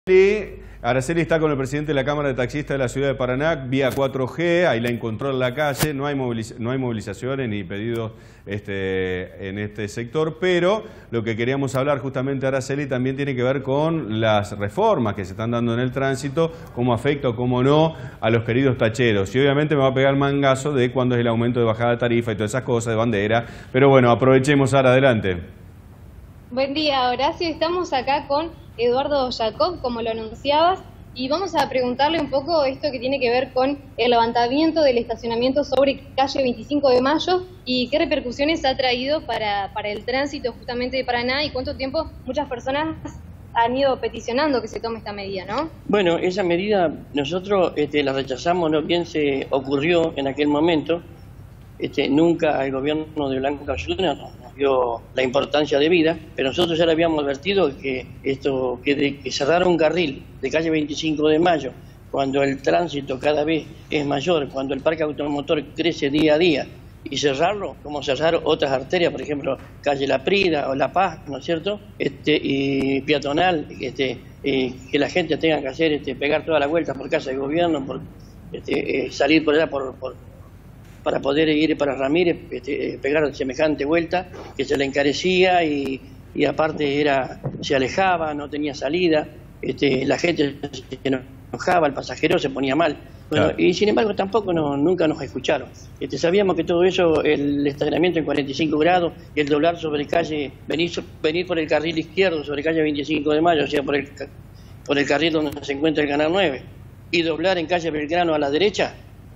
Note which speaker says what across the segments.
Speaker 1: Araceli está con el presidente de la Cámara de Taxistas de la Ciudad de Paraná, vía 4G, ahí la encontró en la calle, no hay movilizaciones ni pedidos en este sector, pero lo que queríamos hablar justamente, Araceli, también tiene que ver con las reformas que se están dando en el tránsito, cómo afecta o cómo no a los queridos tacheros. Y obviamente me va a pegar el mangazo de cuándo es el aumento de bajada de tarifa y todas esas cosas de bandera, pero bueno, aprovechemos ahora, adelante.
Speaker 2: Buen día, Horacio. Estamos acá con Eduardo Jacob, como lo anunciabas, y vamos a preguntarle un poco esto que tiene que ver con el levantamiento del estacionamiento sobre calle 25 de Mayo y qué repercusiones ha traído para el tránsito justamente de Paraná y cuánto tiempo muchas personas han ido peticionando que se tome esta medida, ¿no?
Speaker 3: Bueno, esa medida nosotros la rechazamos, no bien se ocurrió en aquel momento. Nunca el gobierno de Blanca Ayuda nos dio la importancia debida, pero nosotros ya le habíamos advertido que que cerrar un carril de calle 25 de Mayo, cuando el tránsito cada vez es mayor, cuando el parque automotor crece día a día, y cerrarlo, como cerrar otras arterias, por ejemplo, calle La Prida o La Paz, ¿no es cierto?, y peatonal, que la gente tenga que hacer, pegar toda la vuelta por casa del gobierno, salir por allá para poder ir para Ramírez, pegar semejante vuelta, que se le encarecía y aparte se alejaba, no tenía salida, la gente se enojaba, el pasajero se ponía mal. Bueno, claro. Y sin embargo tampoco nunca nos escucharon. Sabíamos que todo eso, el estacionamiento en 45 grados y el doblar sobre calle, venir por el carril izquierdo sobre calle 25 de Mayo, o sea, por el carril donde se encuentra el Canal 9, y doblar en calle Belgrano a la derecha,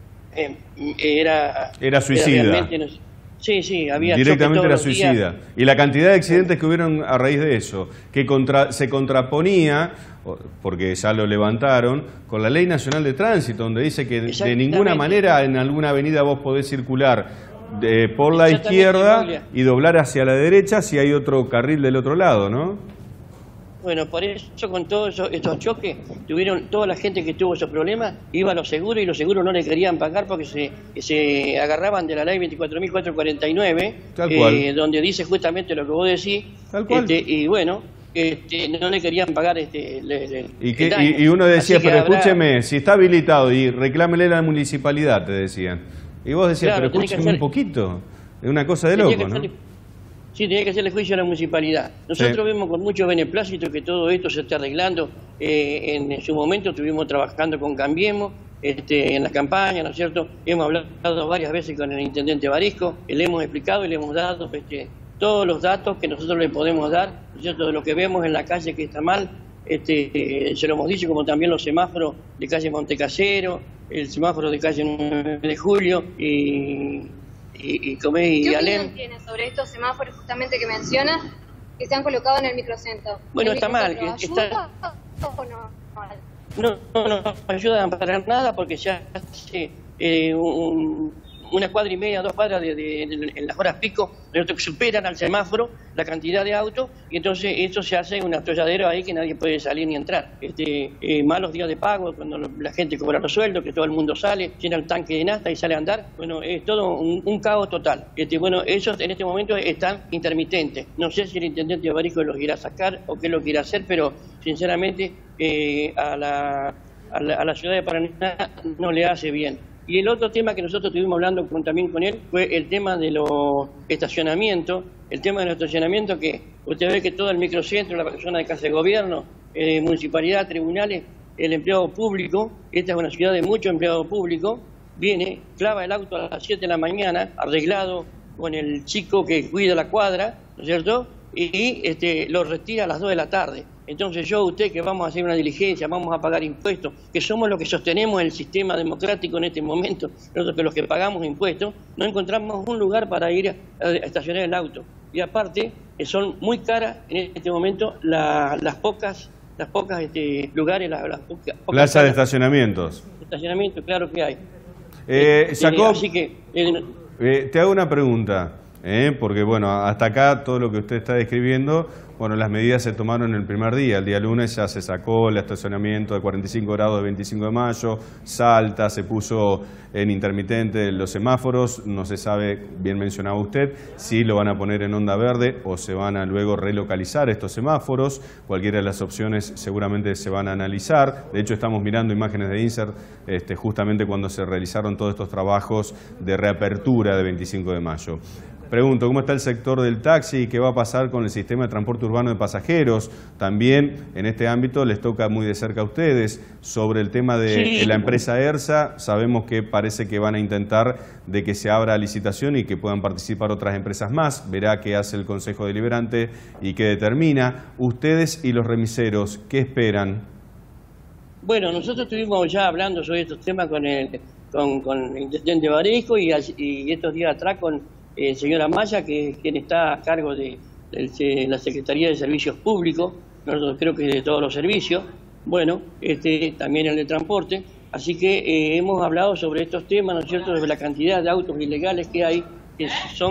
Speaker 1: era suicida.
Speaker 3: Sí, había
Speaker 1: directamente era suicida. Y la cantidad de accidentes que hubieron a raíz de eso, que se contraponía, porque ya lo levantaron, con la Ley Nacional de Tránsito, donde dice que de ninguna manera en alguna avenida vos podés circular por la izquierda y doblar hacia la derecha si hay otro carril del otro lado, ¿no?
Speaker 3: Bueno, por eso con todos estos choques, toda la gente que tuvo esos problemas iba a los seguros y los seguros no le querían pagar porque se agarraban de la ley 24.449, donde dice justamente lo que vos decís, y bueno, no le querían pagar
Speaker 1: y uno decía, pero escúcheme, si está habilitado y reclámele a la municipalidad, te decían. Y vos decías, claro, pero escúcheme un poquito, es una cosa de loco, ¿no?
Speaker 3: Sí, tenía que hacerle juicio a la municipalidad. Nosotros vemos con mucho beneplácito que todo esto se está arreglando. En su momento estuvimos trabajando con Cambiemos en la campaña, ¿no es cierto? Hemos hablado varias veces con el intendente Barisco, le hemos explicado y le hemos dado todos los datos que nosotros le podemos dar, ¿no es cierto?, de lo que vemos en la calle que está mal. Se lo hemos dicho, como también los semáforos de calle Montecasero, el semáforo de calle 9 de Julio y
Speaker 2: ¿Qué opinión tiene sobre estos semáforos justamente que mencionas que se han colocado en el microcentro?
Speaker 3: Bueno, está mal.
Speaker 2: ¿Ayuda o no?
Speaker 3: No ayudan para nada porque ya hace una cuadra y media, 2 cuadras en las horas pico, que superan al semáforo la cantidad de autos y entonces eso se hace un atolladero ahí que nadie puede salir ni entrar. Malos días de pago, cuando la gente cobra los sueldos, que todo el mundo sale, llena el tanque de nafta y sale a andar. Bueno, es todo un caos total. Bueno, ellos en este momento están intermitentes. No sé si el intendente de Barisco los irá a sacar o qué lo quiere hacer, pero sinceramente a la ciudad de Paraná no le hace bien. Y el otro tema que nosotros estuvimos hablando también con él fue el tema de los estacionamientos. El tema de los estacionamientos, que usted ve que todo el microcentro, la persona de casa de gobierno, municipalidad, tribunales, el empleado público, esta es una ciudad de mucho empleado público, viene, clava el auto a las 7 de la mañana, arreglado con el chico que cuida la cuadra, ¿no es cierto?, y lo retira a las 2 de la tarde. Entonces usted que vamos a hacer una diligencia, vamos a pagar impuestos, que somos los que sostenemos el sistema democrático en este momento, nosotros que los que pagamos impuestos, no encontramos un lugar para ir a estacionar el auto. Y aparte, son muy caras en este momento las pocas lugares, las pocas
Speaker 1: plazas de estacionamientos.
Speaker 3: Estacionamiento, claro que hay.
Speaker 1: Jacob,
Speaker 3: así que,
Speaker 1: te hago una pregunta. Porque bueno, hasta acá todo lo que usted está describiendo Bueno, las medidas se tomaron el primer día. El día lunes ya se sacó el estacionamiento de 45 grados de 25 de mayo, Salta, se puso en intermitente los semáforos. No se sabe, bien mencionaba usted, si lo van a poner en onda verde o se van a luego relocalizar estos semáforos. Cualquiera de las opciones seguramente se van a analizar. De hecho, estamos mirando imágenes de INSER justamente cuando se realizaron todos estos trabajos de reapertura de 25 de mayo. Pregunto, ¿cómo está el sector del taxi y qué va a pasar con el sistema de transporte urbano de pasajeros? También en este ámbito les toca muy de cerca a ustedes. Sobre el tema de la empresa ERSA, sabemos que parece que van a intentar de que se abra licitación y que puedan participar otras empresas más. Verá qué hace el Consejo Deliberante y qué determina. Ustedes y los remiseros, ¿qué esperan?
Speaker 3: Bueno, nosotros estuvimos ya hablando sobre estos temas con el intendente Varesco y estos días atrás con el señor Amaya, que es quien está a cargo de la Secretaría de Servicios Públicos, nosotros creo que de todos los servicios, bueno, también el de transporte, así que hemos hablado sobre estos temas, ¿no es cierto?, sobre la cantidad de autos ilegales que hay, que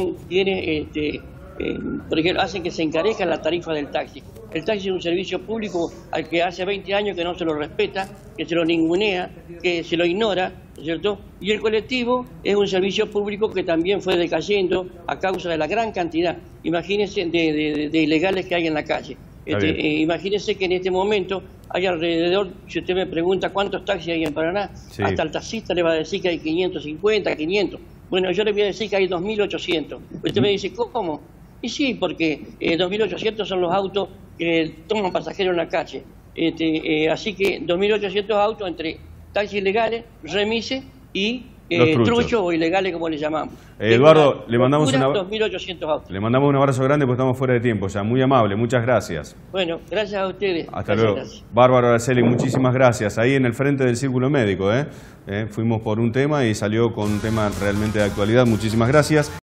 Speaker 3: por ejemplo, hacen que se encarezca la tarifa del taxi. El taxi es un servicio público al que hace 20 años que no se lo respeta, que se lo ningunea, que se lo ignora, ¿no es cierto? Y el colectivo es un servicio público que también fue decayendo a causa de la gran cantidad, imagínense, de ilegales que hay en la calle. Imagínense que en este momento hay alrededor, si usted me pregunta cuántos taxis hay en Paraná, hasta el taxista le va a decir que hay 550, 500. Bueno, yo le voy a decir que hay 2.800. Usted me dice, ¿cómo? Y sí, porque 2.800 son los autos que toman pasajeros en la calle. Así que 2.800 autos entre taxis ilegales, remises y truchos o ilegales, como le llamamos.
Speaker 1: Eduardo, le mandamos
Speaker 3: 2.800 autos.
Speaker 1: Le mandamos un abrazo grande porque estamos fuera de tiempo ya. Muy amable, muchas gracias.
Speaker 3: Bueno, gracias a ustedes.
Speaker 1: Hasta luego. Bárbaro Araceli, muchísimas gracias. Ahí en el frente del Círculo Médico, fuimos por un tema y salió con un tema realmente de actualidad. Muchísimas gracias.